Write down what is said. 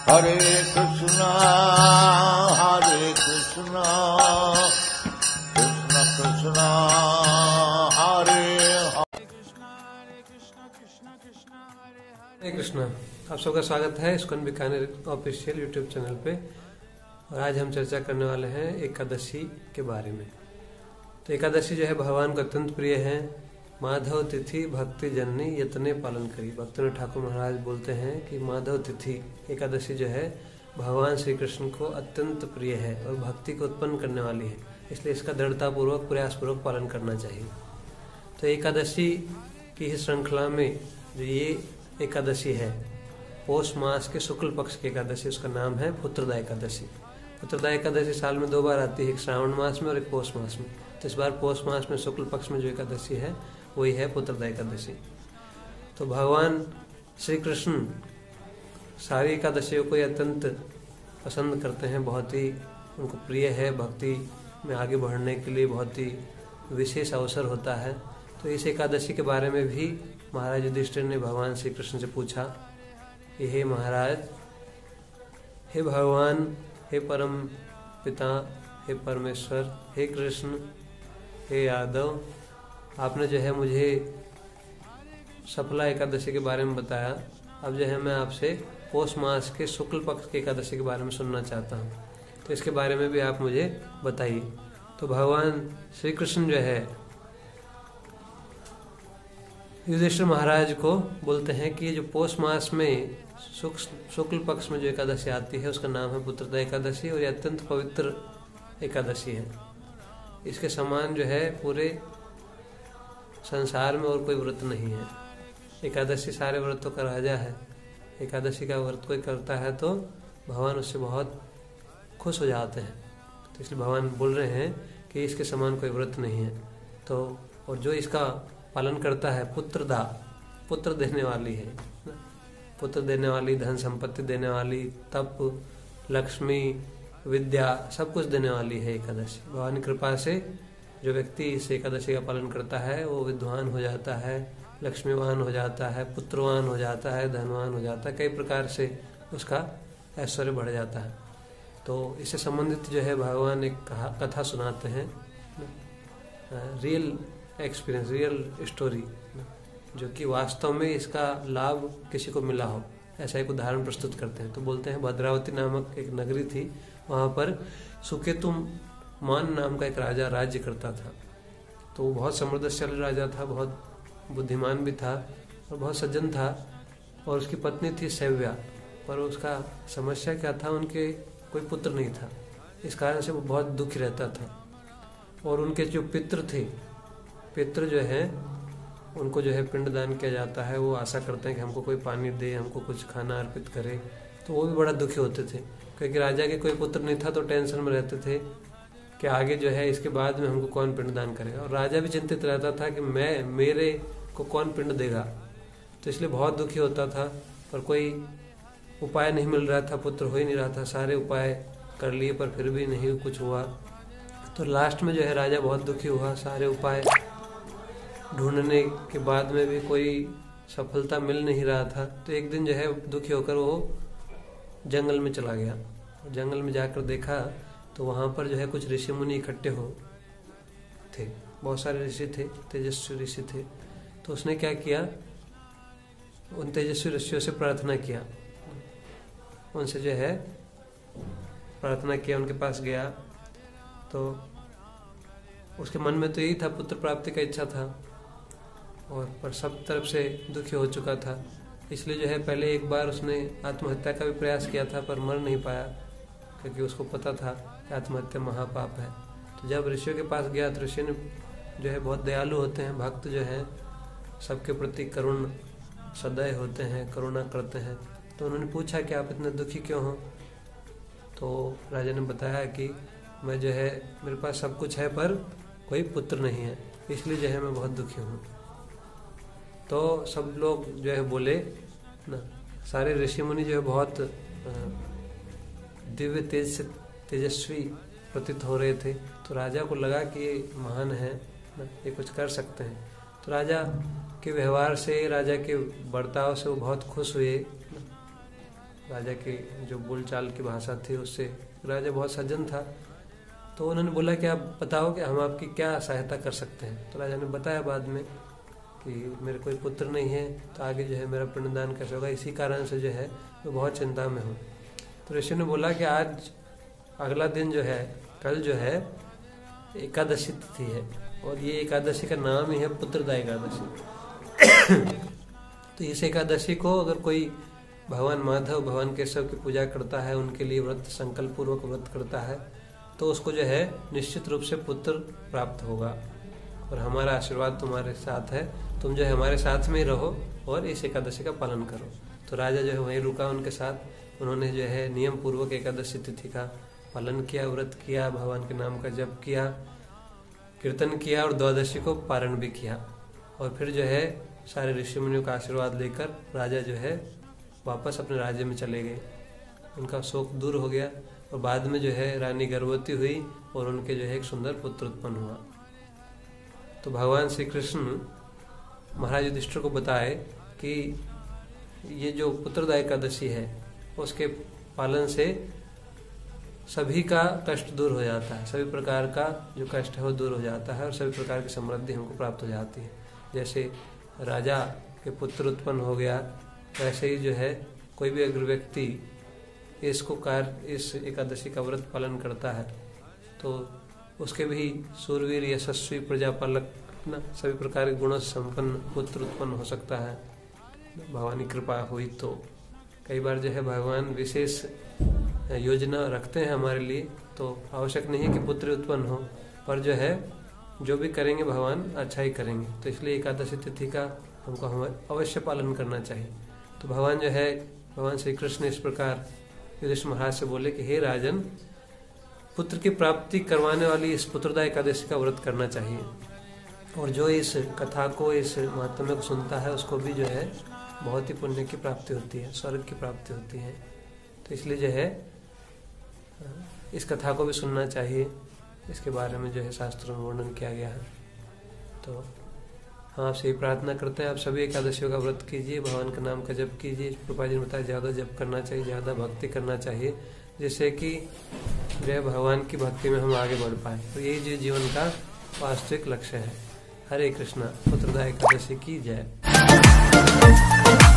हरे कृष्णा कृष्ण कृष्ण हरे हरे कृष्णा। आप सबका स्वागत है ISKCON Bikaner official YouTube channel पे। और आज हम चर्चा करने वाले हैं एकादशी के बारे में। तो एकादशी जो है भगवान को अत्यंत प्रिय है। माधव तिथि भक्ति जननी यतने पालन करी। भक्तों ठाकुर महाराज बोलते हैं कि माधव तिथि एकादशी जो है भगवान श्री कृष्ण को अत्यंत प्रिय है और भक्ति को उत्पन्न करने वाली है, इसलिए इसका दृढ़तापूर्वक प्रयासपूर्वक पालन करना चाहिए। तो एकादशी की ही श्रृंखला में जो ये एकादशी है पौष मास के शुक्ल पक्ष की एकादशी, उसका नाम है पुत्रदा एकादशी। पुत्रदा एकादशी साल में 2 बार आती है, एक श्रावण मास में और एक पौष मास में। तो इस बार पौष मास में शुक्ल पक्ष में जो एकादशी है वही है पुत्रदा एकादशी। तो भगवान श्री कृष्ण सारी एकादशियों को अत्यंत पसंद करते हैं, बहुत ही उनको प्रिय है। भक्ति में आगे बढ़ने के लिए बहुत ही विशेष अवसर होता है। तो इस एकादशी के बारे में भी महाराज युधिष्ठिर ने भगवान श्री कृष्ण से पूछा कि हे महाराज, हे भगवान, हे परम पिता, हे परमेश्वर, हे कृष्ण, हे यादव, आपने जो है मुझे सफला एकादशी के बारे में बताया। अब जो है मैं आपसे पौष मास के शुक्ल पक्ष की एकादशी के बारे में सुनना चाहता हूँ, तो इसके बारे में भी आप मुझे बताइए। तो भगवान श्री कृष्ण जो है युधिष्ठिर महाराज को बोलते हैं कि जो पौष मास में शुक्ल पक्ष में जो एकादशी आती है उसका नाम है पुत्रदा एकादशी और ये अत्यंत पवित्र एकादशी है। इसके समान जो है पूरे संसार में और कोई व्रत नहीं है। एकादशी सारे व्रतों का राजा है। एकादशी का व्रत कोई करता है तो भगवान उससे बहुत खुश हो जाते हैं। तो इसलिए भगवान बोल रहे हैं कि इसके समान कोई व्रत नहीं है। तो और जो इसका पालन करता है पुत्रदा, पुत्र देने वाली है, पुत्र देने वाली, धन संपत्ति देने वाली, तप, लक्ष्मी, विद्या, सब कुछ देने वाली है एकादशी। भगवान की कृपा से जो व्यक्ति इस एकादशी का पालन करता है वो विद्वान हो जाता है, लक्ष्मीवान हो जाता है, पुत्रवान हो जाता है, धनवान हो जाता है, कई प्रकार से उसका ऐश्वर्य बढ़ जाता है। तो इससे संबंधित जो है भगवान एक कथा सुनाते हैं, रियल एक्सपीरियंस, रियल स्टोरी, जो कि वास्तव में इसका लाभ किसी को मिला हो, ऐसा एक उदाहरण प्रस्तुत करते हैं। तो बोलते हैं भद्रावती नामक एक नगरी थी, वहाँ पर सुकेतु मान नाम का एक राजा राज्य करता था। तो वो बहुत समृद्धशाली राजा था, बहुत बुद्धिमान भी था और बहुत सज्जन था। और उसकी पत्नी थी सैव्या, पर उसका समस्या क्या था, उनके कोई पुत्र नहीं था। इस कारण से वो बहुत दुखी रहता था। और उनके जो पितृ थे, पितृ जो है उनको जो है पिंडदान किया जाता है। वो आशा करते हैं कि हमको कोई पानी दे, हमको कुछ खाना अर्पित करे। तो वो भी बड़ा दुखी होते थे, क्योंकि राजा के कोई पुत्र नहीं था। तो टेंशन में रहते थे कि आगे जो है इसके बाद में हमको कौन पिंडदान करेगा। और राजा भी चिंतित रहता था कि मेरे को कौन पिंड देगा। तो इसलिए बहुत दुखी होता था, पर कोई उपाय नहीं मिल रहा था, पुत्र हो ही नहीं रहा था। सारे उपाय कर लिए पर फिर भी नहीं कुछ हुआ। तो लास्ट में जो है राजा बहुत दुखी हुआ। सारे उपाय ढूंढने के बाद में भी कोई सफलता मिल नहीं रहा था। तो एक दिन जो है दुखी होकर वो जंगल में चला गया। जंगल में जाकर देखा तो वहाँ पर जो है कुछ ऋषि मुनि इकट्ठे हो थे, बहुत सारे ऋषि थे, तेजस्वी ऋषि थे। तो उसने क्या किया, उन तेजस्वी ऋषियों से प्रार्थना किया, उनसे जो है प्रार्थना किया, उनके पास गया। तो उसके मन में तो यही था, पुत्र प्राप्ति का इच्छा था, और पर सब तरफ से दुखी हो चुका था। इसलिए जो है पहले एक बार उसने आत्महत्या का भी प्रयास किया था, पर मर नहीं पाया, क्योंकि उसको पता था कि आत्महत्या महापाप है। तो जब ऋषियों के पास गया तो ऋषि ने जो है बहुत दयालु होते हैं, भक्त जो है सबके प्रति करुण सदय होते हैं, करुणा करते हैं। तो उन्होंने पूछा कि आप इतने दुखी क्यों हो। तो राजा ने बताया कि मैं जो है मेरे पास सब कुछ है पर कोई पुत्र नहीं है, इसलिए जो है मैं बहुत दुखी हूँ। तो सब लोग जो है बोले ना, सारे ऋषि मुनि जो है बहुत दिव्य तेज से तेजस्वी प्रतीत हो रहे थे। तो राजा को लगा कि ये महान है ना, ये कुछ कर सकते हैं। तो राजा के व्यवहार से, राजा के बर्ताव से वो बहुत खुश हुए राजा की जो बोलचाल की भाषा थी उससे राजा बहुत सज्जन था। तो उन्होंने बोला कि आप बताओ कि हम आपकी क्या सहायता कर सकते हैं। तो राजा ने बताया बाद में कि मेरे कोई पुत्र नहीं है, तो आगे जो है मेरा पिंडदान कैसे होगा, इसी कारण से जो है मैं बहुत चिंता में हूँ। तो ऋषि ने बोला कि आज अगला दिन जो है, कल जो है एकादशी तिथि है, और ये एकादशी का नाम ही है पुत्रदा एकादशी। तो इस एकादशी को अगर कोई भगवान माधव, भगवान केशव की पूजा करता है, उनके लिए व्रत संकल्प पूर्वक व्रत करता है, तो उसको जो है निश्चित रूप से पुत्र प्राप्त होगा। और हमारा आशीर्वाद तुम्हारे साथ है, तुम जो है हमारे साथ में ही रहो और इस एकादशी का पालन करो। तो राजा जो है वहीं रुका उनके साथ। उन्होंने जो है नियम पूर्वक एकादशी तिथि का पालन किया, व्रत किया, भगवान के नाम का जप किया, कीर्तन किया और द्वादशी को पारण भी किया। और फिर जो है सारे ऋषि मुनियों का आशीर्वाद लेकर राजा जो है वापस अपने राज्य में चले गए। उनका शोक दूर हो गया और बाद में जो है रानी गर्भवती हुई और उनके जो है एक सुंदर पुत्र उत्पन्न हुआ। तो भगवान श्री कृष्ण महाराज युधिष्ठिर को बताए कि ये जो पुत्रदा एकादशी है उसके पालन से सभी का कष्ट दूर हो जाता है, सभी प्रकार का जो कष्ट है वो दूर हो जाता है और सभी प्रकार की समृद्धि हमको प्राप्त हो जाती है। जैसे राजा के पुत्र उत्पन्न हो गया, वैसे ही जो है कोई भी अगर व्यक्ति इस एकादशी का व्रत पालन करता है तो उसके भी सूरवीर, यशस्वी, प्रजापालक ना सभी प्रकार के गुणों से संपन्न पुत्र उत्पन्न हो सकता है, भगवान की कृपा हुई तो। कई बार जो है भगवान विशेष योजना रखते हैं हमारे लिए, तो आवश्यक नहीं है कि पुत्र उत्पन्न हो, पर जो है जो भी करेंगे भगवान अच्छा ही करेंगे। तो इसलिए एकादशी तिथि का हमको अवश्य पालन करना चाहिए। तो भगवान जो है, भगवान श्री कृष्ण इस प्रकार युधिष्ठिर महाराज से बोले कि हे राजन, पुत्र की प्राप्ति करवाने वाली इस पुत्रदा एकादशी का व्रत करना चाहिए, और जो इस कथा को, इस महात्म्य को सुनता है उसको भी जो है बहुत ही पुण्य की प्राप्ति होती है, स्वर्ग की प्राप्ति होती है। तो इसलिए जो है इस कथा को भी सुनना चाहिए। इसके बारे में जो है शास्त्रों में वर्णन किया गया है। तो हम आपसे प्रार्थना करते हैं आप सभी एकादशियों का व्रत कीजिए, भगवान के नाम का जप कीजिए। प्रभुपाद जी ने बताया ज़्यादा जप करना चाहिए, ज़्यादा भक्ति करना चाहिए, जिससे कि जो है भगवान की भक्ति में हम आगे बढ़ पाए। तो यही जो जीवन का वास्तविक लक्ष्य है। हरे कृष्णा। पुत्रदा एकादशी की जय।